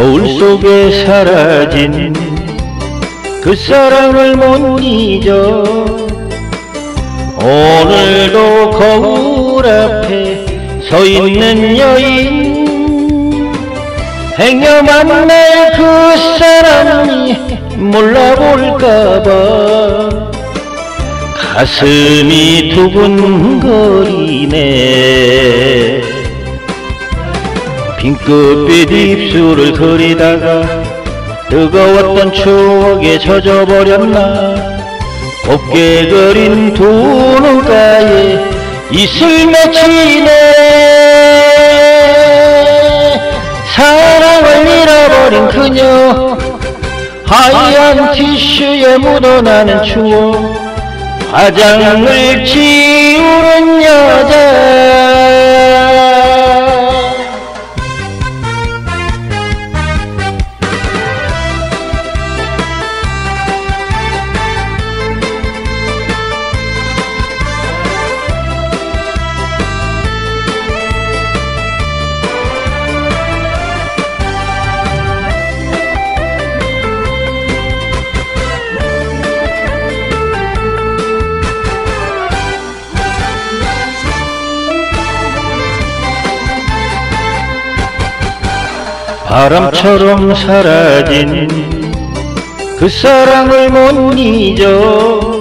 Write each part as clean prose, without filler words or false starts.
거울 속에 사라진 그 사랑을 못 잊어. 오늘도 거울 앞에 서 있는 여인, 행여 만날 그 사람이 몰라볼까봐 가슴이 두근거리네. 핑크빛 입술을 그리다가 뜨거웠던 추억에 젖어버렸나. 곱게 그린 두 눈가에 이슬 맺히네. 사랑을 잃어버린 그녀, 하얀 티슈에 묻어나는 추억, 화장을 지우는 여자. 바람처럼 사라진 그 사랑을 못 잊어.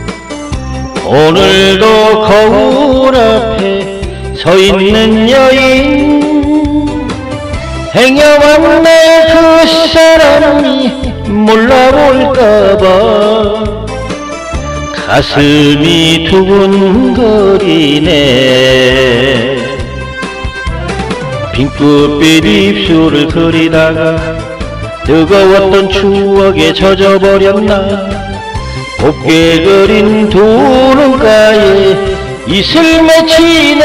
오늘도 거울 앞에 서 있는 여인, 행여 만날 그 사람이 몰라볼까봐 가슴이 두근거리네. 핑크빛 입술을 그리다가 뜨거웠던 추억에 젖어버렸나. 곱게 그린 두 눈가에 이슬 맺히네.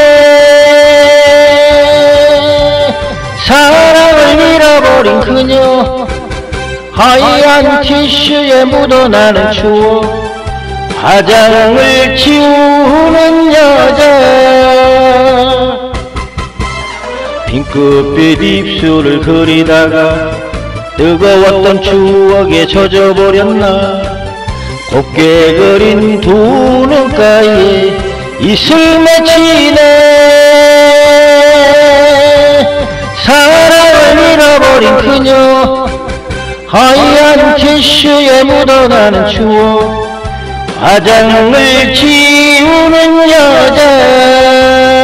사랑을 잃어버린 그녀, 하얀 티슈에 묻어나는 추억, 화장을 지우는 여자. 핑크빛 입술을 그리다가 뜨거웠던 추억에 젖어버렸나. 곱게 그린 두 눈가에 이슬 맺히네. 사랑을 잃어버린 그녀, 하얀 티슈에 묻어나는 추억, 화장을 지우는 여자.